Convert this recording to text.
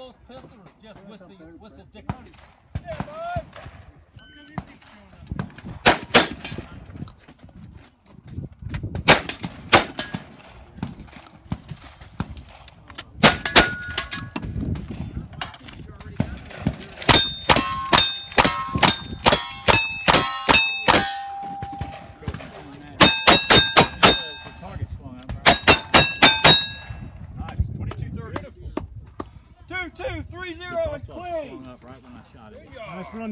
bull's pistol or just with the dick? Stand by. Two, 3-0 and clean. Up right when I shot it. Nice run.